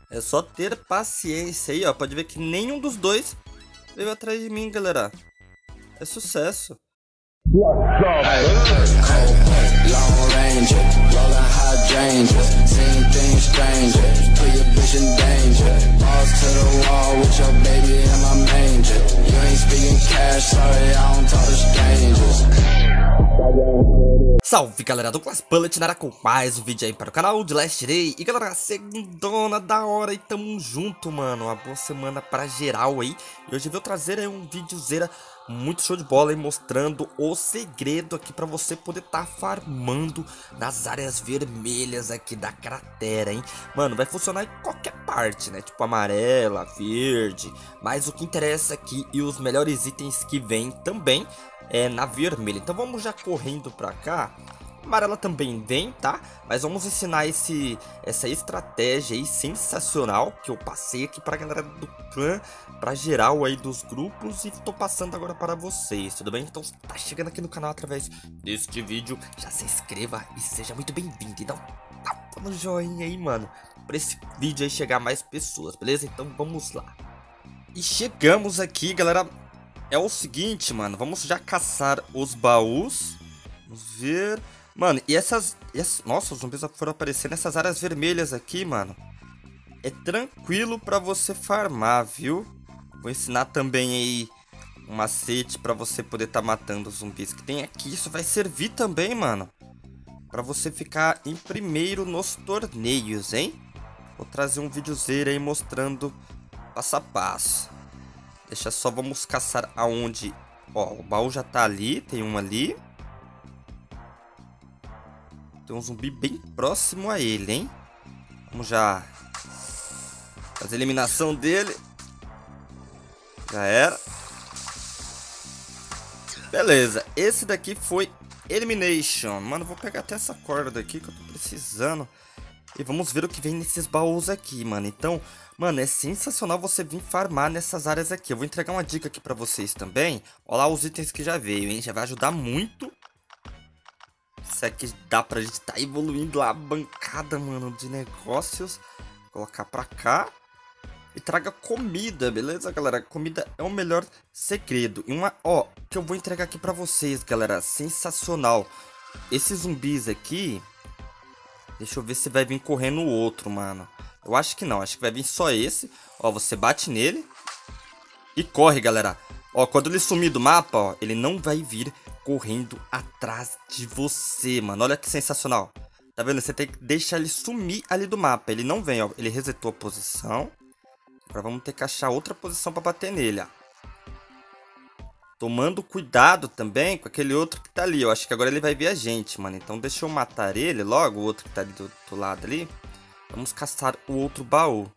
É só ter paciência aí, ó. Pode ver que nenhum dos dois veio atrás de mim, galera. É sucesso. Salve, galera, Douglas Bullet na área com mais um vídeo aí para o canal de Last Day. E galera, segundona da hora e tamo junto, mano. Uma boa semana pra geral aí. E hoje eu vou trazer aí um videozeira muito show de bola aí, mostrando o segredo aqui pra você poder tá farmando nas áreas vermelhas aqui da cratera, hein. Mano, vai funcionar em qualquer parte, né, tipo amarela, verde. Mas o que interessa aqui e os melhores itens que vem também na vermelha. Então vamos já correndo pra cá. Amarela também vem, tá? Mas vamos ensinar essa estratégia aí sensacional que eu passei aqui pra galera do clã, pra geral aí dos grupos, e tô passando agora para vocês, tudo bem? Então tá chegando aqui no canal através deste vídeo, já se inscreva e seja muito bem-vindo. E dá um tapa no joinha aí, mano, pra esse vídeo aí chegar a mais pessoas, beleza? Então vamos lá. E chegamos aqui, galera. É o seguinte, mano, vamos já caçar os baús. Vamos ver. Mano, e essas... Nossa, os zumbis foram aparecer nessas áreas vermelhas aqui, mano. É tranquilo pra você farmar, viu? Vou ensinar também aí um macete pra você poder tá matando os zumbis que tem aqui. Isso vai servir também, mano, pra você ficar em primeiro nos torneios, hein? Vou trazer um videozeiro aí mostrando passo a passo. Deixa só, vamos caçar aonde... Ó, o baú já tá ali, tem um ali. Tem um zumbi bem próximo a ele, hein? Vamos já fazer a eliminação dele. Já era. Beleza, esse daqui foi Elimination. Mano, vou pegar até essa corda daqui que eu tô precisando. E vamos ver o que vem nesses baús aqui, mano. Então, mano, é sensacional você vir farmar nessas áreas aqui. Eu vou entregar uma dica aqui pra vocês também. Olha lá os itens que já veio, hein? Já vai ajudar muito. Isso aqui dá pra gente tá evoluindo lá a bancada, mano, de negócios. Vou colocar pra cá. E traga comida, beleza, galera? Comida é o melhor segredo. E uma, ó, que eu vou entregar aqui pra vocês, galera. Sensacional. Esses zumbis aqui... Deixa eu ver se vai vir correndo o outro, mano. Eu acho que não, acho que vai vir só esse. Ó, você bate nele e corre, galera. Ó, quando ele sumir do mapa, ó, ele não vai vir correndo atrás de você, mano. Olha que sensacional. Tá vendo? Você tem que deixar ele sumir ali do mapa. Ele não vem, ó. Ele resetou a posição. Agora vamos ter que achar outra posição pra bater nele, ó. Tomando cuidado também com aquele outro que tá ali. Eu acho que agora ele vai ver a gente, mano. Então deixa eu matar ele logo, o outro que tá ali do outro lado ali. Vamos caçar o outro baú.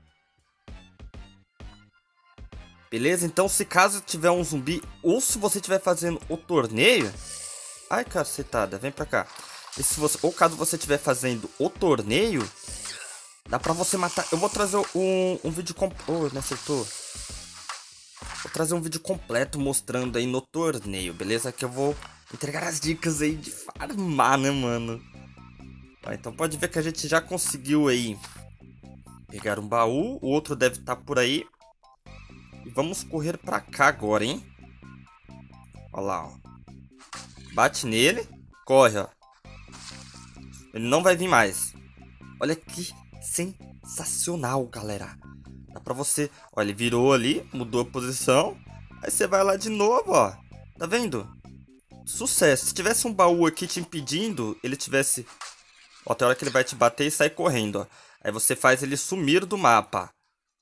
Beleza? Então se caso tiver um zumbi, ou se você estiver fazendo o torneio... Ai, cacetada, vem pra cá. E se você... Ou caso você estiver fazendo o torneio, dá pra você matar... Eu vou trazer um vídeo... Oh, não acertou. Vou trazer um vídeo completo mostrando aí no torneio, beleza? Que eu vou entregar as dicas aí de farmar, né, mano? Tá, então pode ver que a gente já conseguiu aí pegar um baú. O outro deve estar por aí. E vamos correr pra cá agora, hein? Olha lá, ó. Bate nele. Corre, ó. Ele não vai vir mais. Olha que sensacional, galera. Dá pra você... Ó, ele virou ali, mudou a posição. Aí você vai lá de novo, ó. Tá vendo? Sucesso. Se tivesse um baú aqui te impedindo, ele tivesse... Ó, tem hora que ele vai te bater e sai correndo, ó. Aí você faz ele sumir do mapa.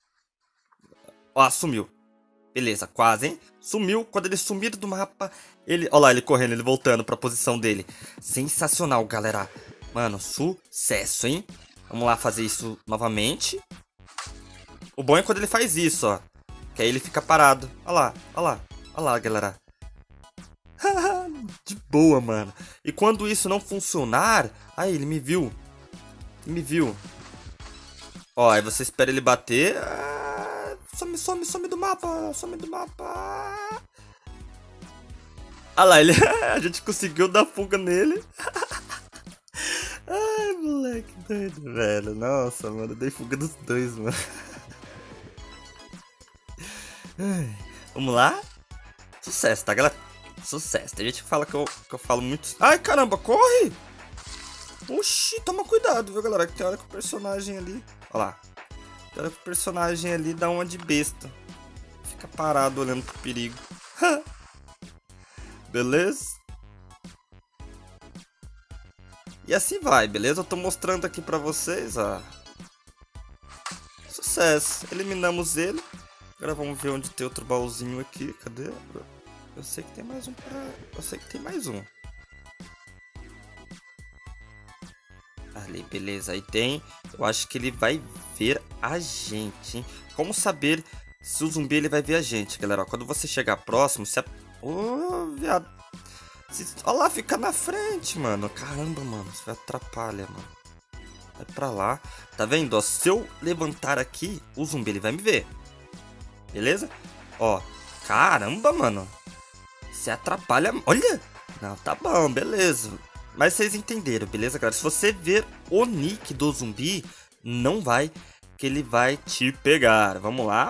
Ó, sumiu. Beleza, quase, hein? Sumiu. Quando ele sumir do mapa, ele... Ó lá, ele correndo, ele voltando pra posição dele. Sensacional, galera. Mano, sucesso, hein? Vamos lá fazer isso novamente. O bom é quando ele faz isso, ó. Que aí ele fica parado. Olha lá, olha lá. Olha lá, galera. De boa, mano. E quando isso não funcionar... Aí, ele me viu. Ele me viu. Ó, aí você espera ele bater. Some do mapa. Some do mapa. Olha lá, ele... a gente conseguiu dar fuga nele. Ai, moleque. Ai, que doido, velho. Nossa, mano, eu dei fuga dos dois, mano. Ai, vamos lá? Sucesso, tá, galera? Sucesso. Tem gente que fala que eu falo muito... Ai, caramba, corre! Oxi, toma cuidado, viu, galera? Que tem hora que o personagem ali... Olha lá. Tem hora que o personagem ali dá uma de besta. Fica parado olhando pro perigo. Beleza? E assim vai, beleza? Eu tô mostrando aqui pra vocês, ó. Sucesso. Eliminamos ele. Agora vamos ver onde tem outro baúzinho aqui. Cadê? Eu sei que tem mais um pra... Eu sei que tem mais um. Ali, beleza. Aí tem... Eu acho que ele vai ver a gente, hein? Como saber se o zumbi ele vai ver a gente, galera? Ó, quando você chegar próximo, você... Ô, viado. Olha lá, fica na frente, mano. Caramba, mano. Isso vai atrapalhar, mano. Vai pra lá. Tá vendo? Ó, se eu levantar aqui, o zumbi ele vai me ver. Beleza? Ó. Caramba, mano. Você atrapalha... Olha! Não, tá bom, beleza. Mas vocês entenderam, beleza, galera? Se você ver o nick do zumbi, não vai, que ele vai te pegar. Vamos lá.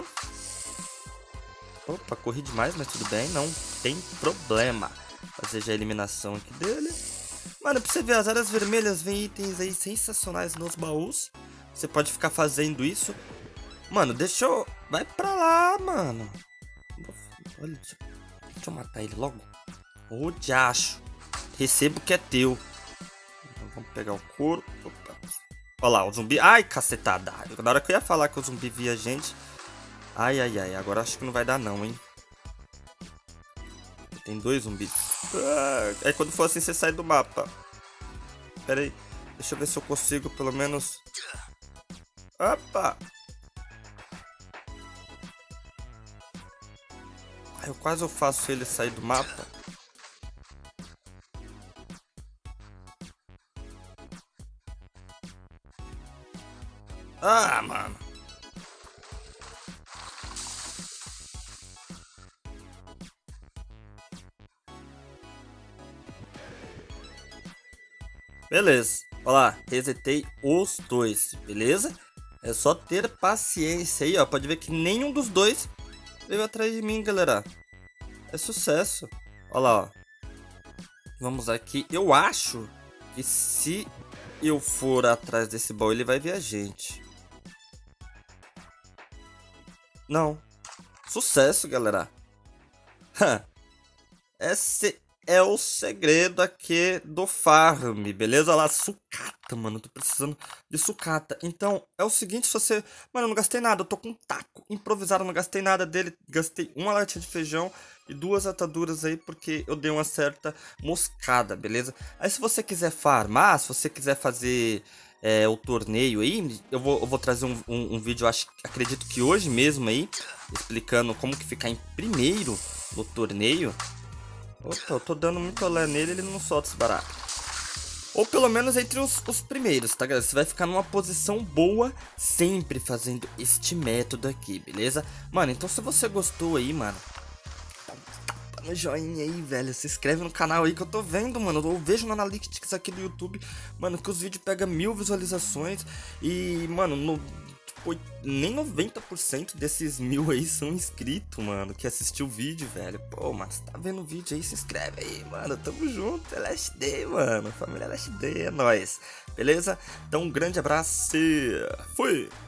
Opa, corri demais, mas tudo bem, não tem problema. Fazer já a eliminação aqui dele. Mano, pra você ver, as áreas vermelhas vem itens aí sensacionais nos baús. Você pode ficar fazendo isso. Mano, deixa eu... Vai pra lá, mano. Olha, deixa eu matar ele logo. Ô, diacho. Recebo o que é teu. Então, vamos pegar o couro. Opa. Olha lá, o zumbi. Ai, cacetada. Na hora que eu ia falar que o zumbi via a gente. Ai, ai, ai. Agora acho que não vai dar não, hein. Tem dois zumbis. Aí quando for assim, você sai do mapa. Pera aí. Deixa eu ver se eu consigo pelo menos... Opa! Eu quase faço ele sair do mapa. Ah, mano. Beleza. Olha lá, resetei os dois, beleza? É só ter paciência aí, ó. Pode ver que nenhum dos dois veio atrás de mim, galera. É sucesso. Olha lá, ó. Vamos aqui. Eu acho que se eu for atrás desse baú, ele vai ver a gente. Não. Sucesso, galera. Esse é o segredo aqui do farm, beleza? Olha lá, sucata, mano. Tô precisando de sucata. Então, é o seguinte, se você... Mano, eu não gastei nada. Eu tô com um taco improvisado, não gastei nada dele. Gastei uma latinha de feijão e 2 ataduras aí, porque eu dei uma certa moscada, beleza? Aí, se você quiser farmar, se você quiser fazer... o torneio aí, eu vou trazer um vídeo, acredito que hoje mesmo aí, explicando como que ficar em primeiro no torneio. Opa, eu tô dando muito olé nele, ele não solta esse barato. Ou pelo menos entre os primeiros, tá, galera? Você vai ficar numa posição boa sempre fazendo este método aqui, beleza? Mano, então se você gostou aí, mano, dá um tapa no joinha aí, velho. Se inscreve no canal aí que eu tô vendo, mano. Eu vejo no Analytics aqui do YouTube, mano, que os vídeos pegam 1000 visualizações. E, mano, nem 90% desses 1000 aí são inscritos, mano, que assistiu o vídeo, velho. Pô, mano, você tá vendo o vídeo aí, se inscreve aí, mano. Tamo junto, LSD, mano. Família LSD, é nóis. Beleza? Então, um grande abraço e fui!